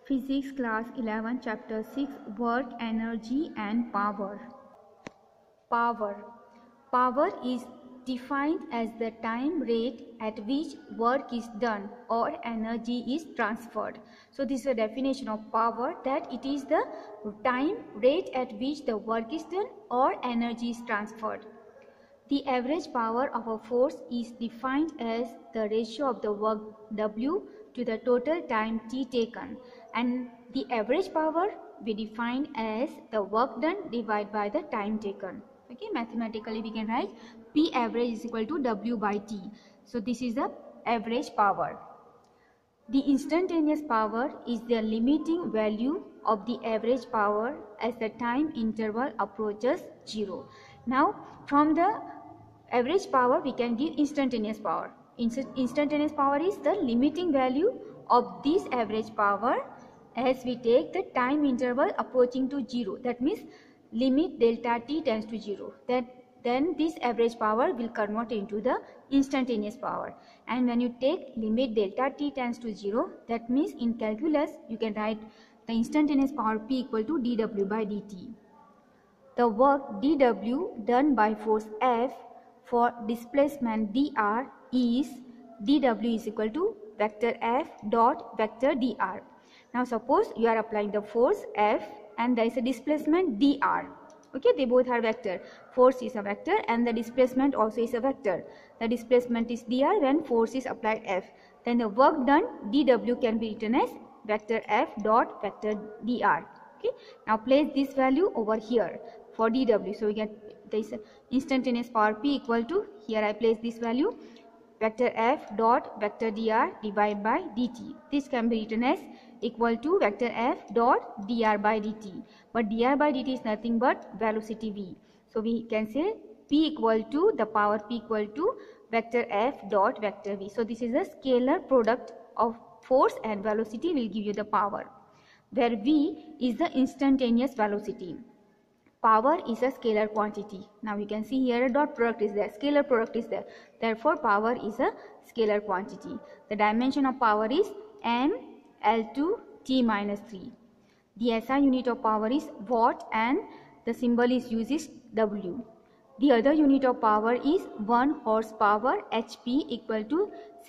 Physics class 11 chapter 6 work, energy and power. Power is defined as the time rate at which work is done or energy is transferred. So this is a definition of power, that it is the time rate at which the work is done or energy is transferred. The average power of a force is defined as the ratio of the work W to the total time T taken, and the average power we define as the work done divided by the time taken. Okay, mathematically we can write P average is equal to W by T. So this is the average power. The instantaneous power is the limiting value of the average power as the time interval approaches 0. Now from the average power we can give instantaneous power. Instantaneous power is the limiting value of this average power as we take the time interval approaching to 0. That means limit delta t tends to 0. Then this average power will convert into the instantaneous power. And when you take limit delta t tends to 0, that means in calculus you can write the instantaneous power P equal to dW by dt. The work dW done by force F for displacement dr is dW is equal to vector F dot vector dr. Now suppose you are applying the force F and there is a displacement dr. Okay, they both are vector. Force is a vector and the displacement also is a vector. The displacement is dr when force is applied F. Then the work done dW can be written as vector F dot vector dr. Okay, now place this value over here for dW. So we get this instantaneous power P equal to, here I place this value, vector F dot vector dr divided by dt. This can be written as equal to vector F dot dr by dt. But dr by dt is nothing but velocity v. So we can say P equal to the power P equal to vector F dot vector v. So this is a scalar product of force and velocity will give you the power, where v is the instantaneous velocity. Power is a scalar quantity. Now you can see here a dot product is there, scalar product is there. Therefore power is a scalar quantity. The dimension of power is m L2 T minus 3. The SI unit of power is watt and the symbol is used is W. The other unit of power is 1 horsepower, HP equal to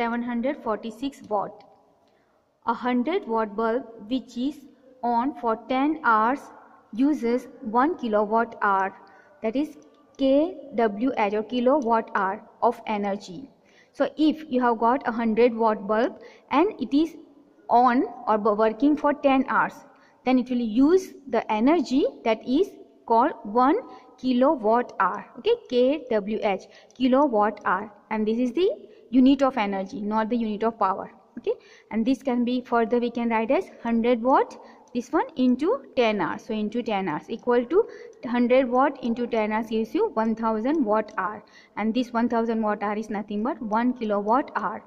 746 watt. A 100 watt bulb which is on for 10 hours uses 1 kilowatt hour, that is kWh or kilowatt hour of energy. So if you have got a 100 watt bulb and it is on or working for 10 hours, then it will use the energy that is called 1 kilowatt hour. Okay, kWh, kilowatt hour, and this is the unit of energy, not the unit of power. Okay, and this can be further we can write as 100 watt, this one into 10 hours. So into 10 hours equal to 100 watt into 10 hours gives you 1000 watt hour, and this 1000 watt hour is nothing but 1 kilowatt hour.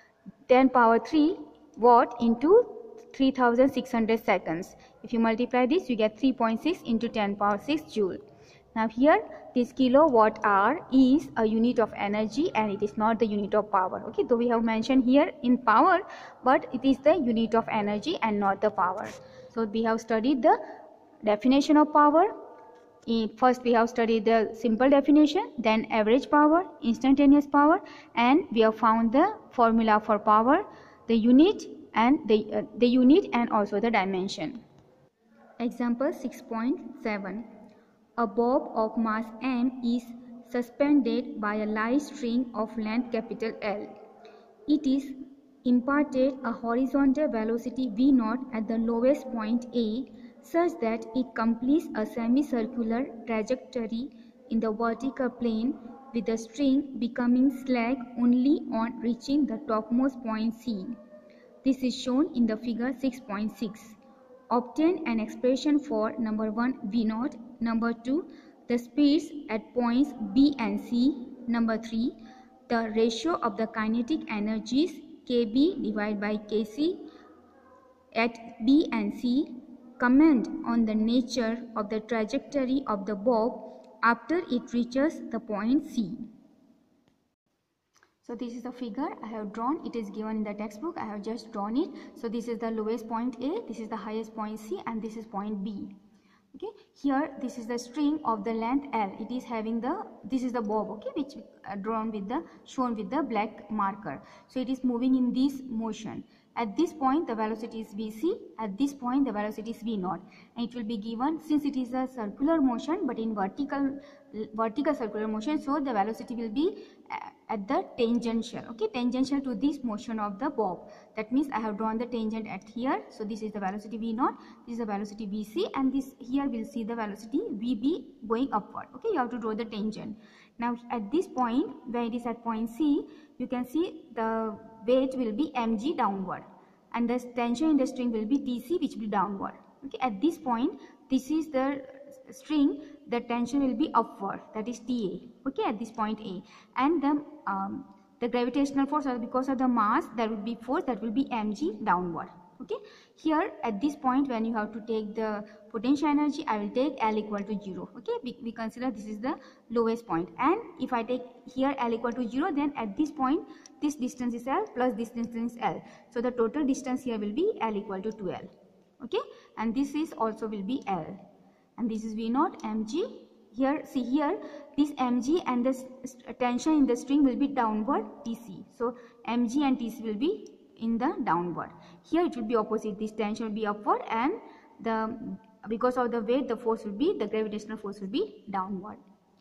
10 power 3 watt into 3600 seconds. If you multiply this you get 3.6 into 10 power 6 joule. Now here this kilowatt hour is a unit of energy and it is not the unit of power. Okay, though we have mentioned here in power, but it is the unit of energy and not the power. So we have studied the definition of power. First we have studied the simple definition, then average power, instantaneous power, and we have found the formula for power, the unit and the unit and also the dimension. Example 6.7. A bob of mass m is suspended by a light string of length capital L. It is imparted a horizontal velocity v0 at the lowest point A such that it completes a semicircular trajectory in the vertical plane, with the string becoming slack only on reaching the topmost point C. This is shown in the figure 6.6. Obtain an expression for number 1 v0, number 2 the speeds at points B and C, number 3 the ratio of the kinetic energies kb divided by kc at B and C. Comment on the nature of the trajectory of the bob after it reaches the point C. So this is the figure I have drawn. It is given in the textbook. I have just drawn it. So this is the lowest point A, this is the highest point C, and this is point B. Okay, here this is the string of the length L. It is having the, this is the bob, okay, which drawn with the, shown with the black marker. So it is moving in this motion. At this point the velocity is Vc, at this point the velocity is V0, and it will be given, since it is a circular motion but in vertical circular motion, so the velocity will be at the tangential, okay, tangential to this motion of the bob. That means I have drawn the tangent at here. So this is the velocity V0, this is the velocity Vc, and this here we'll see the velocity Vb going upward. Okay, you have to draw the tangent. Now at this point, where it is at point C, you can see the weight will be mg downward, and the tension in the string will be Tc, which will be downward. Okay, at this point, this is the string, the tension will be upward, that is Ta. Okay, at this point A, and the gravitational force, or because of the mass, there will be force, that will be mg downward. Okay, here at this point, when you have to take the potential energy, I will take L equal to 0. Okay, we consider this is the lowest point, and if I take here L equal to 0, then at this point this distance is L plus this distance is L, so the total distance here will be L equal to 2L. Okay, and this is also will be L, and this is V0 mg. Here, see here, this mg and this tension in the string will be downward Tc, so mg and Tc will be in the downward. Here it will be opposite, this tension will be upward, and because of the weight, the force will be, the gravitational force will be downward.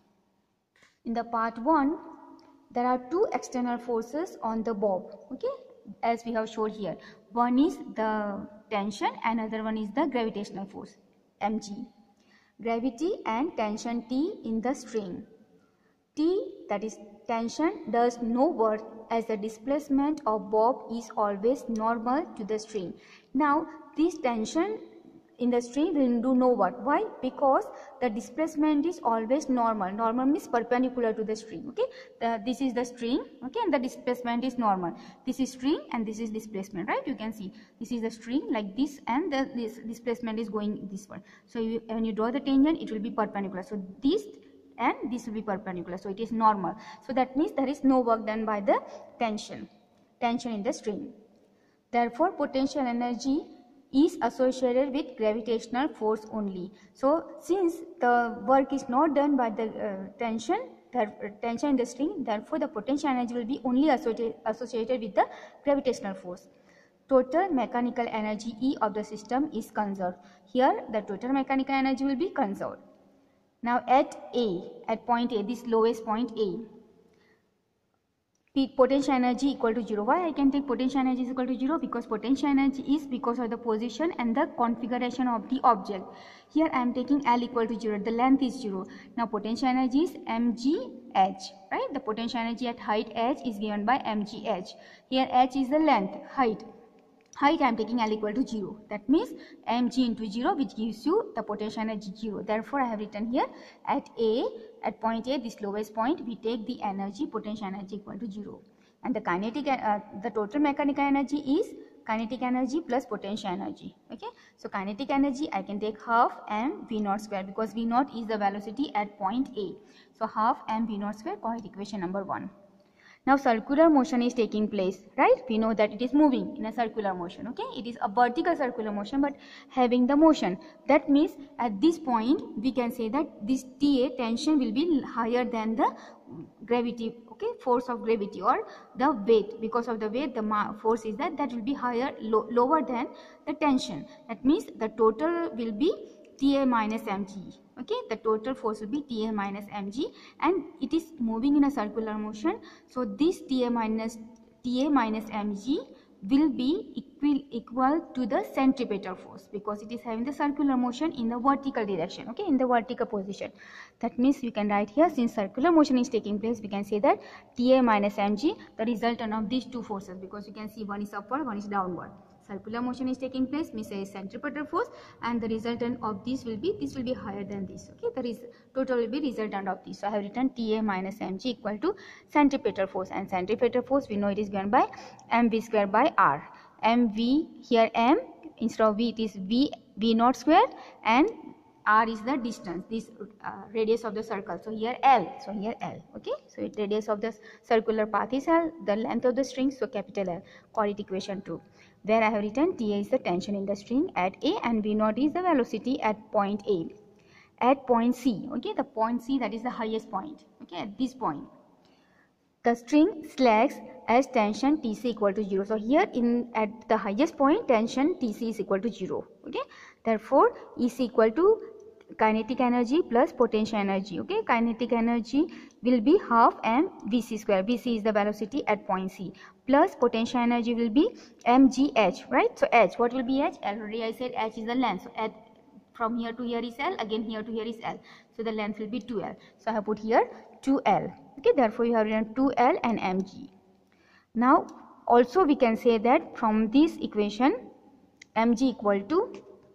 In the part 1, there are two external forces on the bob, okay, as we have shown here. One is the tension, and another one is the gravitational force mg. Gravity and tension T in the string. T, that is tension, does no work as the displacement of bob is always normal to the string. Now this tension in the string will do no work. Why? Because the displacement is always normal. Normal means perpendicular to the string. Okay, this is the string, okay, and the displacement is normal. This is string and this is displacement, right? You can see this is the string like this, and this displacement is going this one. So when you draw the tangent, it will be perpendicular. So this and this will be perpendicular, so it is normal. So that means there is no work done by the tension in the string. Therefore potential energy is associated with gravitational force only. So since the work is not done by the tension in the string, therefore the potential energy will be only associated with the gravitational force. Total mechanical energy E of the system is conserved. Here the total mechanical energy will be conserved. Now at point A, this lowest point A, potential energy equal to 0. Why I can take potential energy is equal to 0? Because potential energy is because of the position and the configuration of the object. Here I am taking L equal to 0, the length is 0. Now potential energy is mgh, right? The potential energy at height h is given by mgh. Here h is the length, height I am taking L equal to 0. That means mg into 0, which gives you the potential energy 0. Therefore I have written here at point A, this lowest point, we take the energy, potential energy equal to 0. And the kinetic, the total mechanical energy is kinetic energy plus potential energy. Okay, so kinetic energy I can take half m v0 square, because v0 is the velocity at point A. So half m v0 square, correct equation number 1. Now circular motion is taking place, right? We know that it is moving in a circular motion. Okay, it is a vertical circular motion but having the motion. That means at this point we can say that this Ta, tension, will be higher than the gravity, okay, force of gravity, or the weight. Because of the weight, the force is that will be higher, lower than the tension. That means the total will be Ta minus mg. Okay, the total force will be Ta minus mg, and it is moving in a circular motion. So this Ta minus mg will be equal to the centripetal force, because it is having the circular motion in the vertical direction, okay, in the vertical position. That means we can write here, since circular motion is taking place, we can say that Ta minus mg, the resultant of these two forces, because you can see one is upward, one is downward. Circular motion is taking place, means a centripetal force, and the resultant of this will be higher than this. Okay, the total will be resultant of this. So I have written Ta minus mg equal to centripetal force, and centripetal force we know it is given by mv square by r. Mv, here m, instead of v it is v0 square, and r is the distance, this radius of the circle. So here L, so here L. Okay, so radius of the circular path is L, the length of the string, so capital L. Call it equation 2, where I have written Ta is the tension in the string at A and V0 is the velocity at point A. At point C, okay, the point C, that is the highest point, okay, at this point the string slacks as tension Tc equal to 0. So here at the highest point tension Tc is equal to 0. Okay, therefore is equal to kinetic energy plus potential energy. Okay, kinetic energy will be half m Vc square. Vc is the velocity at point C, plus potential energy will be mgh, right? So h, what will be h? Already I said h is the length. So at from here to here is L, again here to here is L. So the length will be 2L. So I have put here 2L. Okay, therefore you have written 2L and mg. Now also we can say that from this equation mg equal to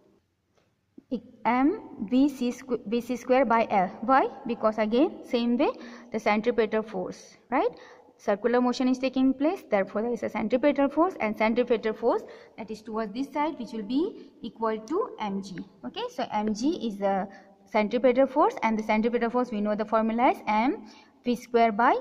mvc square by L. Why? Because again same way the centripetal force, right? Circular motion is taking place, therefore there is a centripetal force, and centripetal force that is towards this side, which will be equal to mg. Okay, so mg is the centripetal force, and the centripetal force we know the formula is mv square by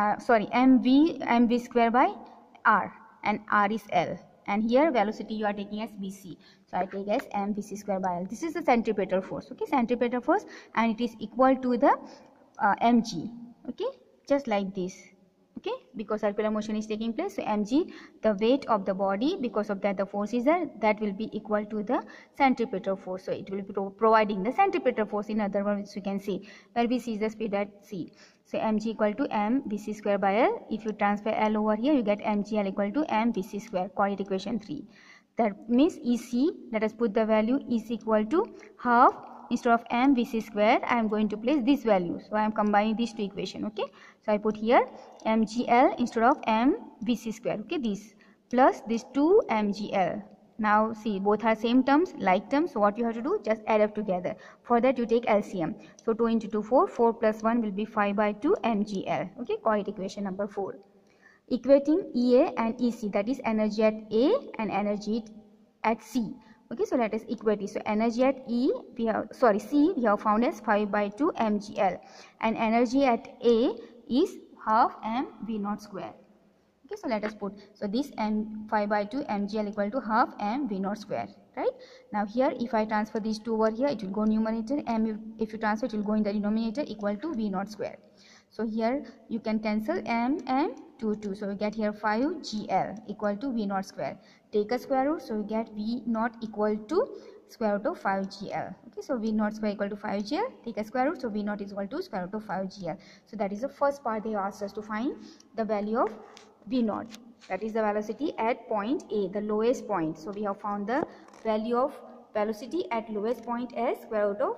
mv square by r, and r is L, and here velocity you are taking as vc, so I take as mvc square by L. This is the centripetal force. Okay, centripetal force, and it is equal to the mg. Okay, just like this. Okay, because circular motion is taking place, so mg, the weight of the body, because of that the force is there, that will be equal to the centripetal force. So it will be providing the centripetal force. In other words, you can see where vc is the speed at c. So mg equal to mvc square by L. If you transfer L over here, you get mgl equal to mvc square. Call it equation 3. That means EC, let us put the value is equal to half. Instead of mvc square, I am going to place this value. So I am combining these two equations. Okay, so I put here mgl instead of mvc square. Okay, this plus this 2 mgl. Now see, both are same terms, like terms. So what you have to do, just add up together. For that you take LCM. So 2 into 2 4, 4 plus 1 will be 5 by 2 mgl. Okay, call it equation number 4. Equating EA and EC, that is energy at A and energy at C. Okay, so let us equate it. So energy at C we have found as 5 by 2 mgl, and energy at A is half mv0 square. Okay, so let us put, so this 5 by 2 mgl equal to half mv0 square, right? Now here if I transfer these two over here, it will go numerator, and if you transfer, it will go in the denominator, equal to v0 square. So here you can cancel m and 2, so we get here 5 gl equal to v0 square. Take a square root, so we get v0 equal to square root of 5 gl. Okay, so v0 square equal to 5 gl. Take a square root, so v0 is equal to square root of 5 gl. So that is the first part. They asked us to find the value of v0, that is the velocity at point A, the lowest point. So we have found the value of velocity at lowest point as square root of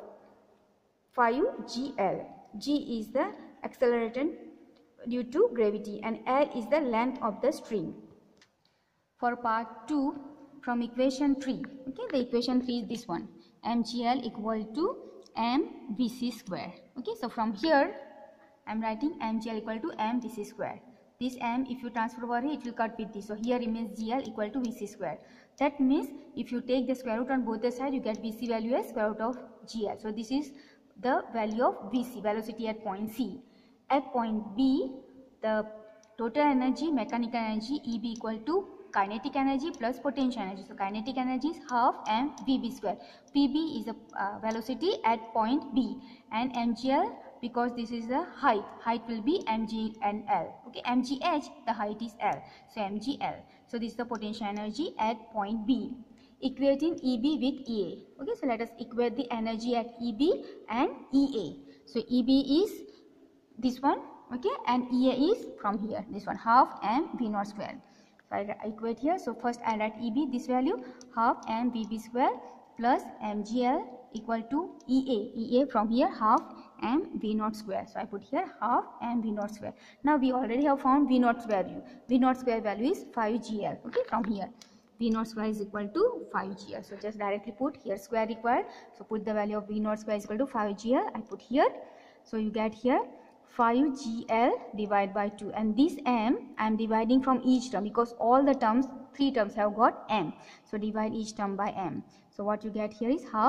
5 gl. G is the acceleration due to gravity, and L is the length of the string. For part 2, from equation 3, okay, the equation 3 is this one, mgl equal to mvc square. Okay, so from here I am writing mgl equal to mvc square. This m, if you transfer over here, it will cut with this, so here remains gl equal to vc square. That means if you take the square root on both the sides, you get vc value as square root of gl. So this is the value of vc, velocity at point C. At point B, the total energy, mechanical energy, EB equal to kinetic energy plus potential energy. So kinetic energy is half mvb square. Pb is a velocity at point B, and mgl, because this is the height will be mg and L. Okay, mgh, the height is L, so mgl. So this is the potential energy at point B. Equating EB with EA. Okay, so let us equate the energy at EB and EA. So EB is this one, okay, and EA is from here, this one, half mv0 square. So I equate here. So first I write EB, this value, half mvb square plus mgl equal to EA. EA from here, half mv0 square. So I put here half mv0 square. Now we already have found v0 value. v0 square value is 5 gl. Okay, from here v0 square is equal to 5 gl. So just directly put here square required. So put the value of v0 square is equal to 5 gl. I put here. So you get here 5 gl divided by 2, and this m I am dividing from each term, because all the terms, 3 terms have got m. So divide each term by m. So what you get here is half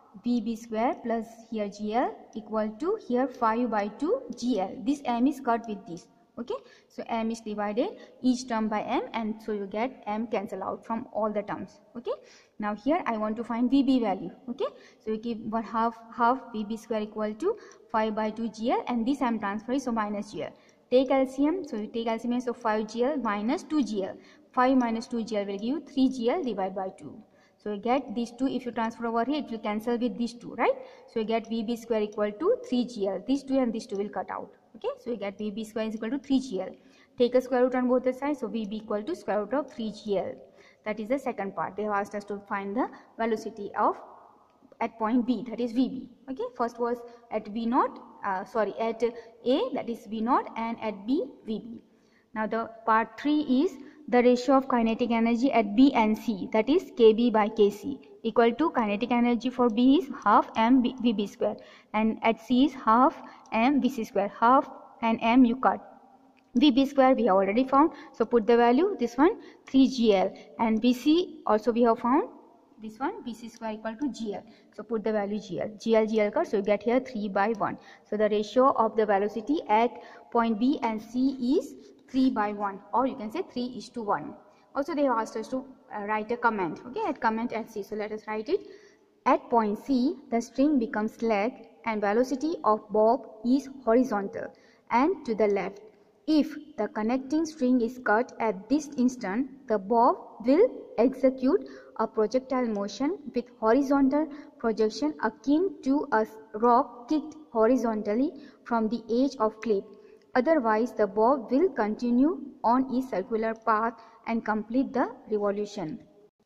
Vb square plus here GL equal to here 5 by 2 GL. This m is cut with this. Okay, so m is divided each term by m, and so you get m cancel out from all the terms. Okay, now here I want to find Vb value. Okay, so we keep one half Vb square equal to 5 by 2 GL, and this I am transferring, so minus GL. Take LCM, so you take LCM, so 5 GL minus 2 GL. 5 minus 2 GL will give you 3 GL divided by 2. So you get these two, if you transfer over here, it will cancel with these two, right? So you get Vb square equal to 3 GL. These two and these two will cut out. Okay, so you get Vb square is equal to 3 GL. Take a square root on both the sides, so Vb equal to square root of 3 GL. That is the second part. They have asked us to find the velocity of at point B, that is Vb. Okay, first was at V naught, at A, that is V naught, and at B, Vb. Now the part 3 is the ratio of kinetic energy at B and C, that is Kb by Kc, equal to kinetic energy for B is half m Vb square, and at C is half m Vc square. Half and m you cut. Vb square we have already found, so put the value, this one 3 GL, and Vc also we have found, this one Vc square equal to GL, so put the value GL cut, so you get here 3 by 1. So the ratio of the velocity at point B and C is 3 by 1, or you can say 3:1. Also they have asked us to write a comment, okay, at comment at C. So let us write it. At point C, the string becomes slack and velocity of bob is horizontal and to the left. If the connecting string is cut at this instant, the bob will execute a projectile motion with horizontal projection akin to a rock kicked horizontally from the edge of cliff. Otherwise, the bob will continue on its circular path and complete the revolution.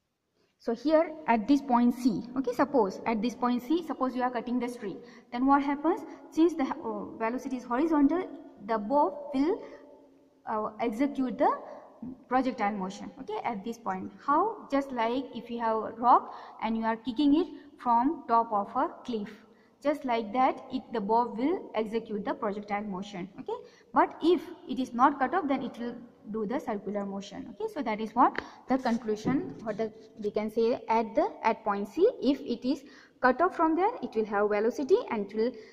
So here at this point C, okay, suppose at this point C, suppose you are cutting the string, then what happens? Since the velocity is horizontal, the bob will execute the projectile motion, okay, at this point. How? Just like if you have a rock and you are kicking it from top of a cliff, just like that the bob will execute the projectile motion, okay. But if it is not cut off, then it will do the circular motion, okay. So that is what the conclusion, or we can say at point C, if it is cut off from there, it will have velocity and it will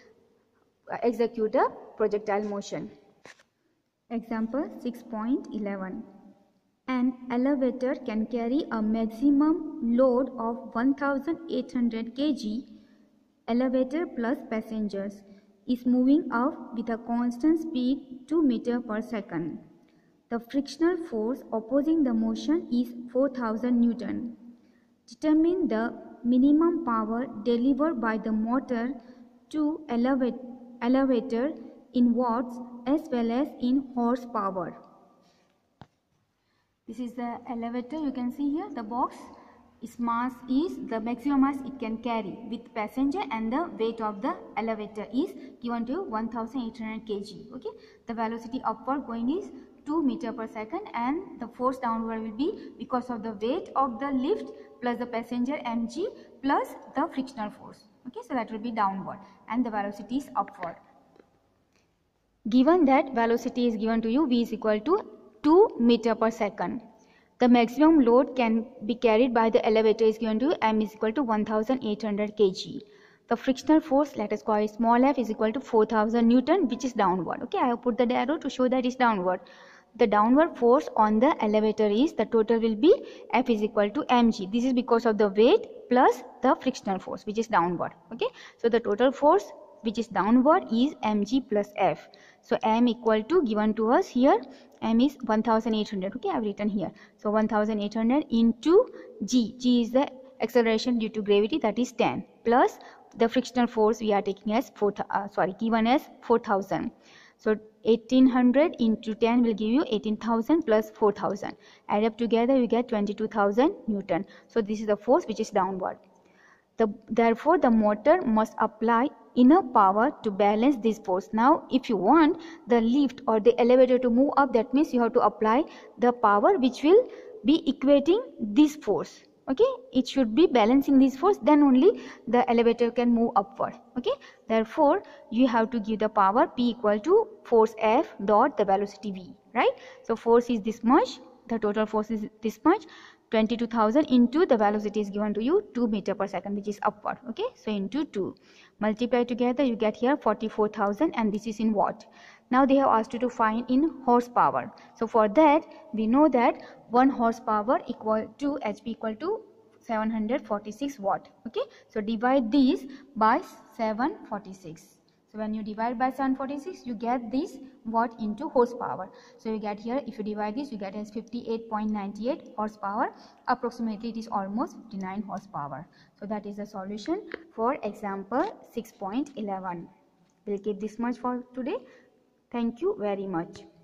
execute a projectile motion. Example 6.11. An elevator can carry a maximum load of 1800 kg. Elevator plus passengers is moving up with a constant speed 2 meters per second. The frictional force opposing the motion is 4000 Newton. Determine the minimum power delivered by the motor to elevator in watts as well as in horsepower. This is the elevator. You can see here the box. Its mass is the maximum mass it can carry with passenger, and the weight of the elevator is given to 1800 kg. Okay, the velocity upward going is 2 meters per second, and the force downward will be because of the weight of the lift plus the passenger mg plus the frictional force. Okay, so that will be downward and the velocity is upward. Given that velocity is given to you, v is equal to 2 meters per second. The maximum load can be carried by the elevator is given to you, m is equal to 1800 kg. The frictional force, let us call it small f, is equal to 4000 Newton, which is downward. Okay, I have put the arrow to show that it's downward. The downward force on the elevator is, the total will be F is equal to mg. This is because of the weight plus the frictional force, which is downward. Okay, so the total force which is downward is mg plus F. So m equal to, given to us here, m is 1800. Okay, I have written here. So 1800 into g. G is the acceleration due to gravity, that is 10, plus the frictional force we are taking as given as 4000. So 1800 into 10 will give you 18,000 plus 4,000. Add up together you get 22,000 Newton. So this is the force which is downward. Therefore the motor must apply enough power to balance this force. Now if you want the lift or the elevator to move up, that means you have to apply the power which will be equating this force. Okay, it should be balancing this force, then only the elevator can move upward. Okay, therefore you have to give the power P equal to force F dot the velocity V, right? So force is this much, the total force is this much, 22,000 into the velocity is given to you 2 meter per second, which is upward. Okay, so into 2, multiply together, you get here 44,000, and this is in watt. Now they have asked you to find in horsepower. So for that, we know that 1 horsepower equal to HP equal to 746 watt. Okay, so divide these by 746. So when you divide by 746, you get this watt into horsepower. So you get here, if you divide this, you get as 58.98 horsepower. Approximately it is almost 59 horsepower. So that is the solution for example 6.11. We'll keep this much for today. Thank you very much.